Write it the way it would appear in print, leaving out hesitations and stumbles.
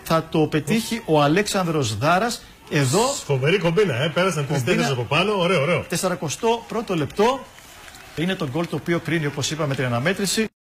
θα το πετύχει ο Αλέξανδρος Δάρας. Εδώ. Φοβερή κομπίνα, πέρασαν 3 τέρες από πάνω. Ωραίο, ωραίο. 41ο λεπτό είναι το γκολ το οποίο κρίνει, όπως είπαμε, την αναμέτρηση.